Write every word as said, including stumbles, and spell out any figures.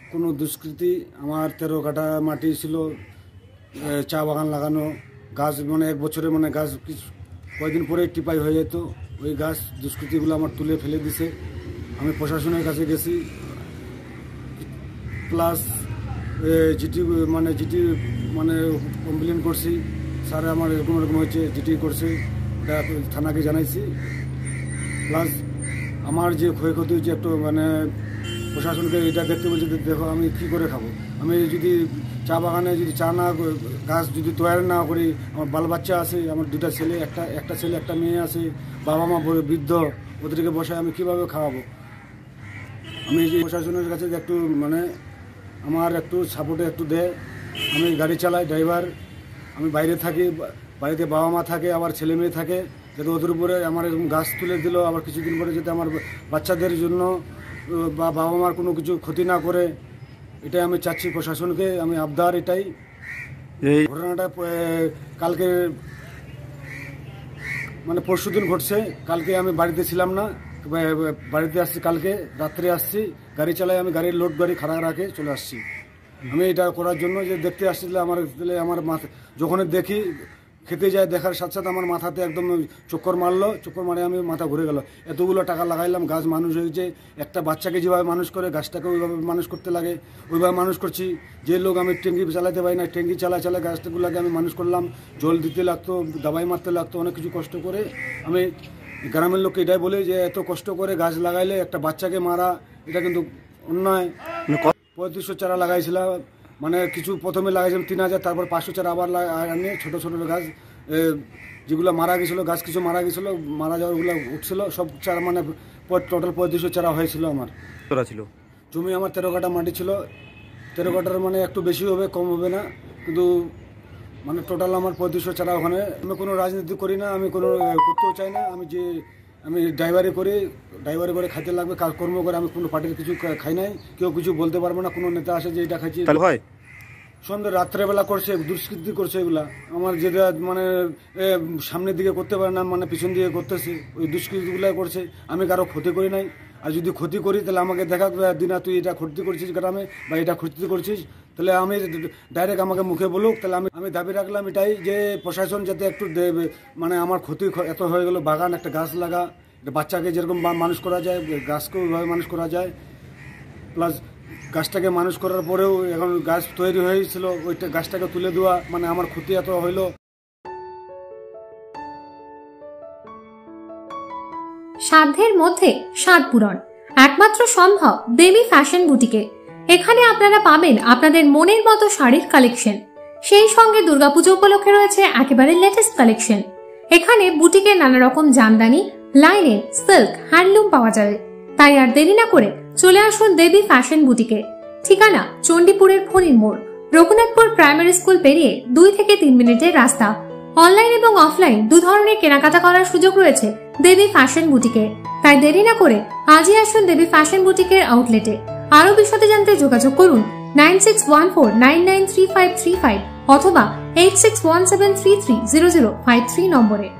কোনো দুষ্কৃতি। আমার তেরো কাঠা মাটি ছিল, চা বাগান লাগানো গাছ, মানে এক বছরে মানে গাছ কয়েকদিন পরে টিপাই হয়ে যেত। ওই গাছ দুষ্কৃতিগুলো আমার তুলে ফেলে দিছে। আমি প্রশাসনের কাছে গেছি, প্লাস জিটি মানে জিটি মানে কমপ্লেন করছি, স্যার আমার এরকম এরকম হয়েছে, জিটি করছে, থানাকে জানাইছি। প্লাস আমার যে ক্ষয়ক্ষতি হয়েছে একটু মানে প্রশাসনকে এটা দেখতে বলছে, দেখো আমি কি করে খাবো। আমি যদি চা বাগানে যদি চা না গাছ যদি তৈরি না করি, আমার বাল বাচ্চা আছে, আমার দুটা ছেলে, একটা একটা ছেলে একটা মেয়ে আছে, বাবা মা বৃদ্ধ, ওদেরকে বসে আমি কিভাবে খাওয়াবো। আমি যে প্রশাসনের কাছে একটু মানে আমার একটু সাপোর্টে একটু দেয়। আমি গাড়ি চালাই, ড্রাইভার, আমি বাইরে থাকি, বাড়িতে বাবা মা থাকে, আবার ছেলে মেয়ে থাকে, যাতে ওদের উপরে আমার এরকম গাছ তুলে দিল, আবার কিছুদিন পরে যাতে আমার বাচ্চাদের জন্য বা বাবা মার কোনো কিছু ক্ষতি না করে, এটাই আমি চাচ্ছি প্রশাসনকে। আমি আবদার এটাই। এই ঘটনাটা কালকে মানে পরশু দিন ঘটছে। কালকে আমি বাড়িতে ছিলাম না, বাড়িতে আসছি, কালকে রাত্রে আসছি, গাড়ি চালাই, আমি গাড়ির লোড গাড়ি খারাপ রাখে চলে আসছি। আমি এটা করার জন্য যে দেখতে আসছিল, আমার আমার মাথা যখন দেখি খেতে যায়, দেখার সাথে সাথে আমার মাথাতে একদম চক্কর মারলো, চক্কর মারে আমি মাথা ঘুরে গেল। এতগুলো টাকা লাগাইলাম, গাছ মানুষ হয়েছে, একটা বাচ্চাকে যেভাবে মানুষ করে গাছটাকে ওইভাবে মানুষ করতে লাগে, ওইভাবে মানুষ করছি। যে লোক আমি ট্যাঙ্কি চালাতে পারি না, ট্যাঙ্কি চালা চালা গাছটাগুলোকে আমি মানুষ করলাম, জল দিতে লাগতো, দাবাই মারতে লাগতো, অনেক কিছু কষ্ট করে। আমি গ্রামের লোককে এটাই বলি যে এত কষ্ট করে গাছ লাগাইলে একটা বাচ্চাকে মারা, এটা কিন্তু অন্যায়। পঁয়ত্রিশশো চারা লাগাইছিলাম, মানে কিছু প্রথমে লাগাইছিলাম তিন হাজার, তারপর পাঁচশো চারা আবার আনিয়ে ছোটো ছোটো গাছ যেগুলো মারা গেছিলো, গাছ কিছু মারা গেছিলো, মারা যাওয়াগুলো উঠছিল, সব চারা মানে টোটাল পঁয়ত্রিশশো চারা হয়েছিল। আমার ছিল জমি, আমার তেরো কাঠা মাটি ছিল। তেরো কাঠার মানে একটু বেশি হবে, কম হবে না, কিন্তু মানে টোটাল আমার পঁয়ত্রিশশো চারা ওখানে। আমি কোনো রাজনীতি করি না, আমি কোনো করতেও চাই না। আমি যে আমি ড্রাইভারি করি, ড্রাইভারি করে খাইতে লাগবে, কাজকর্ম করে, আমি কোনো পার্টির কিছু খাই নাই, কেউ কিছু বলতে পারবো না। কোনো নেতা আসে যে এটা খাইছি, সন্ধ্যে রাত্রেবেলা করছে, দুষ্কৃতি করছে, এগুলা আমার যেটা মানে সামনের দিকে করতে পারে না, মানে পিছন দিকে করতেছে, ওই দুষ্কৃতিগুলো করছে। আমি কারো ক্ষতি করি নাই, আর যদি ক্ষতি করি তাহলে আমাকে দেখা দিনা তুই এটা ক্ষতি করছিস গ্রামে বা এটা ক্ষতি করছিস, তাহলে আমি ডাইরেক্ট আমাকে মুখে বলুক। তাহলে আমি আমি দাবি রাখলাম এটাই যে প্রশাসন যাতে একটু দেবে, মানে আমার ক্ষতি এত হয়ে গেল, বাগান একটা গাছ লাগা, বাচ্চাকে যেরকম মানুষ করা যায় গাছকেও ওইভাবে মানুষ করা যায়। প্লাস গাছটাকে মানুষ করার পরেও এখন গাছ তৈরি হয়েছিল, ওইটা গাছটাকে তুলে দেওয়া, মানে আমার ক্ষতি এত হইল। সাধ্যের মধ্যে স্বাদ পূরণ একমাত্র সম্ভব দেবী ফ্যাশন বুটিকে। এখানে আপনারা পাবেন আপনাদের মনের মতো শাড়ির কালেকশন, সেই সঙ্গে দুর্গাপুজো উপলক্ষে রয়েছে একেবারে লেটেস্ট কালেকশন। এখানে বুটিকে নানা রকম জামদানি, লাইনের, সিল্ক, হ্যান্ডলুম পাওয়া যাবে। তাই আর দেরি না করে চলে আসুন দেবী ফ্যাশন বুটিকে। ঠিকানা চণ্ডীপুরের ফণির মোড়, রঘুনাথপুর প্রাইমারি স্কুল পেরিয়ে দুই থেকে তিন মিনিটের রাস্তা। অনলাইন এবং অফলাইন দু ধরনের কেনাকাটা করার সুযোগ রয়েছে দেবী ফ্যাশন বুটিকে। তাই দেরি না করে আজই আসুন দেবী ফ্যাশন বুটিকের আউটলেটে। আরো বিশদে জানতে যোগাযোগ করুন nine six one four nine nine three five three five অথবা eight six one seven three three zero zero five three নম্বরে।